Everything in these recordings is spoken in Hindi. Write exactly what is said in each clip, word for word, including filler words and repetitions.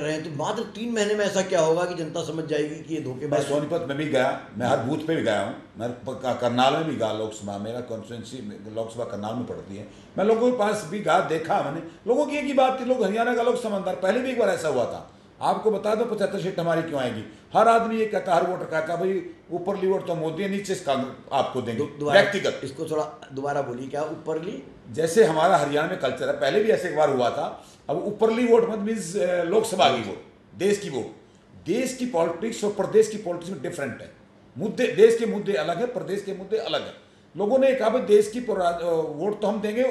कर रहे हैं, तो मात्र तीन महीने में ऐसा क्या होगा कि जनता समझ जाएगी कि ये मैं धोखेबाज। सोनीपत में भी गया, मैं हर बूथ पे भी गया हूँ, मैं प- करनाल में भी गया, लोकसभा मेरा कॉन्स्टिट्यूंसी लोकसभा करनाल में पड़ती है, मैं लोगों के पास भी गया, देखा मैंने, लोगों की एक ही बात थी, लोग हरियाणा का लोग समझदार, पहले भी एक बार ऐसा हुआ था, आपको बता दो पचहत्तर सीट हमारी क्यों आएगी, हर आदमी ये कहता, हर वोटर कहता भाई ऊपरली वोट तो मोदी है, नीचे से कांग्रेस आपको देंगे दो- दोबारा व्यक्तिगत। इसको थोड़ा दोबारा बोलिए, क्या ऊपरली? जैसे हमारा हरियाणा में कल्चर है, पहले भी ऐसे एक बार हुआ था, अब ऊपरली वोट मत मीन्स लोकसभा की वोट, देश की वोट, देश की पॉलिटिक्स और प्रदेश की पॉलिटिक्स में डिफरेंट है, मुद्दे देश के मुद्दे अलग है, प्रदेश के मुद्दे अलग है। लोगों ने कहा भाई देश की वोट तो हम देंगे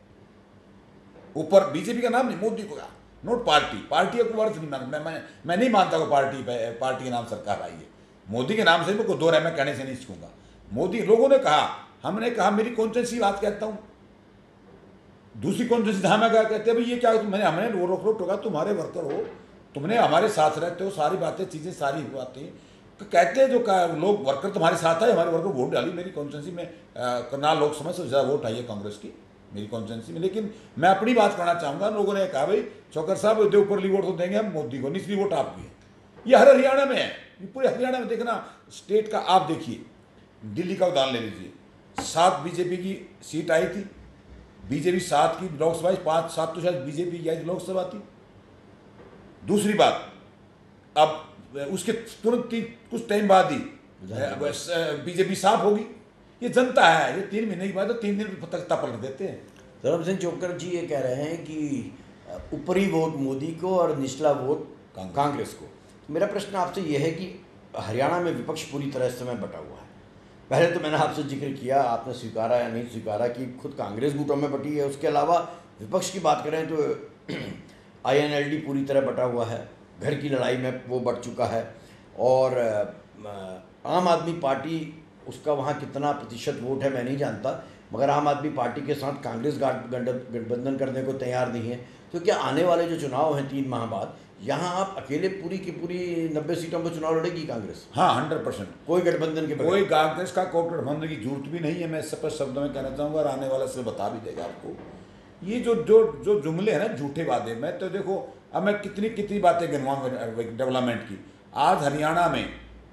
ऊपर, बीजेपी का नाम नहीं, मोदी को कहा, नोट पार्टी, पार्टी को अर्थ नहीं मानता, मैं, मैं मैं नहीं मानता को पार्टी पार्टी के नाम सरकार आई है, मोदी के नाम से मैं कोई दो राय में कहने से नहीं चूकूंगा। मोदी, लोगों ने कहा, हमने कहा मेरी कॉन्स्टिट्यूंसी बात कहता हूं, दूसरी कॉन्स्टिट्यूंसी हाँ मैं क्या कहते हैं भाई ये क्या, मैंने हमने रो रोक रोक टोका, तुम्हारे वर्कर हो, तुमने हमारे साथ रहते हो, सारी बातें चीज़ें सारी बातें तो कहते हैं, जो लोग वर्कर तुम्हारे साथ है, हमारे वर्कर वोट डाली मेरी कॉन्स्टिट्यूंसी में, करनाल लोकसभा से ज़्यादा वोट आई है कांग्रेस की मेरी कॉन्स्टिट्यूंसी में। लेकिन मैं अपनी बात करना चाहूँगा, लोगों ने कहा भाई चौकर साहब दे ऊपरली वोट तो देंगे हम मोदी को, निचली वोट आपकी है, ये हर हरियाणा में है, ये पूरे हरियाणा में देखना, स्टेट का आप देखिए, दिल्ली का उदाहरण ले लीजिए, सात बीजेपी की सीट आई थी, बीजेपी सात की लोकसभा, पांच सात तो शायद बीजेपी की आई थी लोकसभा थी। दूसरी बात, अब उसके तुरंत कुछ टाइम बाद ही बीजेपी साफ होगी, ये जनता है, ये तीन महीने की बात है, तीन दिन तक पलट देते हैं। धर्म सिंह चोकर जी ये कह रहे हैं कि ऊपरी वोट मोदी को और निचला वोट कांग्रेस को। तो मेरा प्रश्न आपसे यह है कि हरियाणा में विपक्ष पूरी तरह इस समय बटा हुआ है, पहले तो मैंने आपसे जिक्र किया, आपने स्वीकारा या नहीं स्वीकारा कि खुद कांग्रेस गुटों में बटी है, उसके अलावा विपक्ष की बात करें तो आईएनएलडी पूरी तरह बटा हुआ है, घर की लड़ाई में वो बढ़ चुका है, और आम आदमी पार्टी, उसका वहाँ कितना प्रतिशत वोट है मैं नहीं जानता, मगर आम आदमी पार्टी के साथ कांग्रेस गठबंधन करने को तैयार नहीं है। तो क्या आने वाले जो चुनाव हैं तीन माह बाद, यहाँ आप अकेले पूरी की पूरी नब्बे सीटों पर चुनाव लड़ेगी कांग्रेस? हाँ, हंड्रेड परसेंट, कोई गठबंधन के कोई कांग्रेस का कोई गठबंधन की जरूरत भी नहीं है, मैं स्पष्ट शब्दों में कहना चाहूँगा, और आने वाला से बता भी देगा आपको। ये जो जो जो जुमले हैं ना, झूठे वादे, मैं तो देखो अब मैं कितनी कितनी बातें गिनवाऊँ डेवलपमेंट की। आज हरियाणा में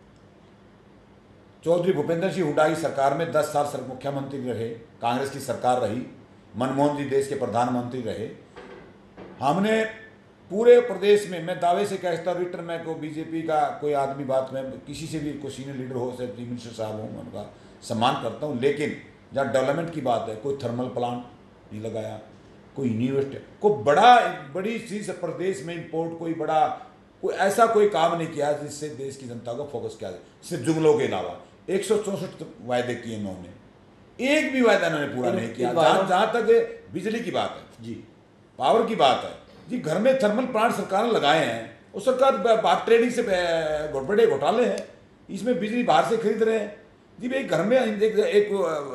चौधरी भूपेंद्र सिंह हुड्डा की सरकार में दस साल सर मुख्यमंत्री रहे, कांग्रेस की सरकार रही, मनमोहन जी देश के प्रधानमंत्री रहे, हमने पूरे प्रदेश में, मैं दावे से कहता हूँ, रिटर्न में को बीजेपी का कोई आदमी बात में किसी से भी कोई सीनियर लीडर हो, से चीफ मिनिस्टर साहब हो, मैं उनका सम्मान करता हूँ, लेकिन जहाँ डेवलपमेंट की बात है, कोई थर्मल प्लांट नहीं लगाया, कोई यूनिवर्सिटी, कोई बड़ा बड़ी चीज़ प्रदेश में इम्पोर्ट, कोई बड़ा कोई ऐसा कोई काम नहीं किया जिससे देश की जनता को फोकस किया जाए, सिर्फ जुमलों के अलावा। एक सौ चौंसठ वायदे किए इन्होंने, एक भी वायदा इन्होंने पूरा नहीं किया। जहाँ जहाँ तक बिजली की बात है जी, पावर की बात है जी, घर में थर्मल प्लांट सरकार ने लगाए हैं, और सरकार बात ट्रेडिंग से बड़े घोटाले हैं, इसमें बिजली बाहर से खरीद रहे हैं जी। भाई घर में एक, एक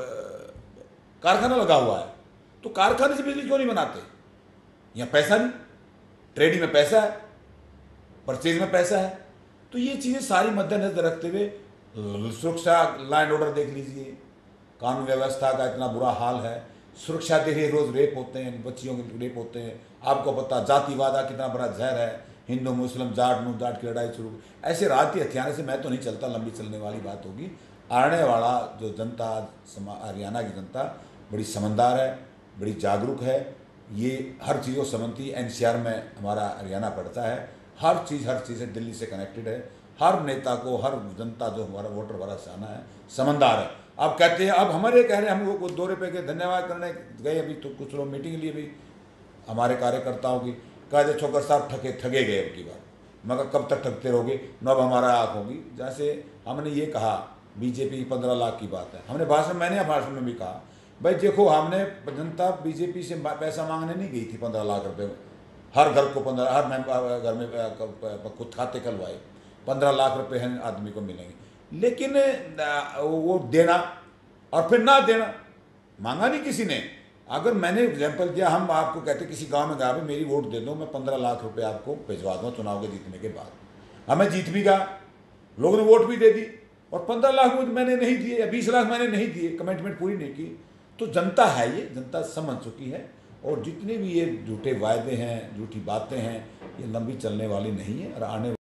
कारखाना लगा हुआ है, तो कारखाने से बिजली क्यों नहीं बनाते? यहाँ पैसा नहीं, ट्रेडिंग में पैसा है, परचेज में पैसा है, तो ये चीज़ें सारी मद्देनजर रखते हुए सुरक्षा, लॉ एंड ऑर्डर देख लीजिए, कानून व्यवस्था का इतना बुरा हाल है, सुरक्षा देखिए, रोज़ रेप होते हैं, बच्चियों के रेप होते हैं, आपको पता जातिवाद कितना बड़ा जहर है, हिंदू मुस्लिम जाट नू जाट की लड़ाई शुरू, ऐसे राजनीति हथियाने से मैं तो नहीं चलता, लंबी चलने वाली बात होगी। आने वाला जो जनता, हरियाणा की जनता बड़ी समझदार है, बड़ी जागरूक है, ये हर चीज़ को समझती है। एनसीआर में हमारा हरियाणा पड़ता है, हर चीज़ हर चीज़ दिल्ली से कनेक्टेड है, हर नेता को, हर जनता जो हमारा वोटर वाला साना है, समझदार है। अब कहते हैं, अब हमारे कह रहे हैं, हम वो दो रुपये के धन्यवाद करने गए अभी, तो कुछ लोग मीटिंग के लिए भी हमारे कार्यकर्ताओं की कहते छोकर साहब ठगे ठगे गए अब की बार, मगर कब तक ठगते रहोगे, नब हमारा आँख होगी। जैसे हमने ये कहा बीजेपी की पंद्रह लाख की बात है, हमने भाषण मैंने भाषण में भी कहा भाई देखो, हमने जनता बीजेपी से पैसा मांगने नहीं गई थी, पंद्रह लाख रुपये हर घर को, पंद्रह हर घर में खुद खाते खुलवाए, पंद्रह लाख रुपए हैं आदमी को मिलेंगे, लेकिन वो देना और फिर ना देना, मांगा नहीं किसी ने। अगर मैंने एग्जाम्पल दिया, हम आपको कहते किसी गांव में गया भाई मेरी वोट दे दो, मैं पंद्रह लाख रुपए आपको भिजवा दूँ चुनाव के जीतने के बाद, हमें जीत भी गया, लोगों ने वोट भी दे दी, और पंद्रह लाख मैंने नहीं दिए या बीस लाख मैंने नहीं दिए, कमिटमेंट पूरी नहीं की, तो जनता है, ये जनता समझ चुकी है और जितने भी ये झूठे वायदे हैं, झूठी बातें हैं, ये लंबी चलने वाली नहीं है और आने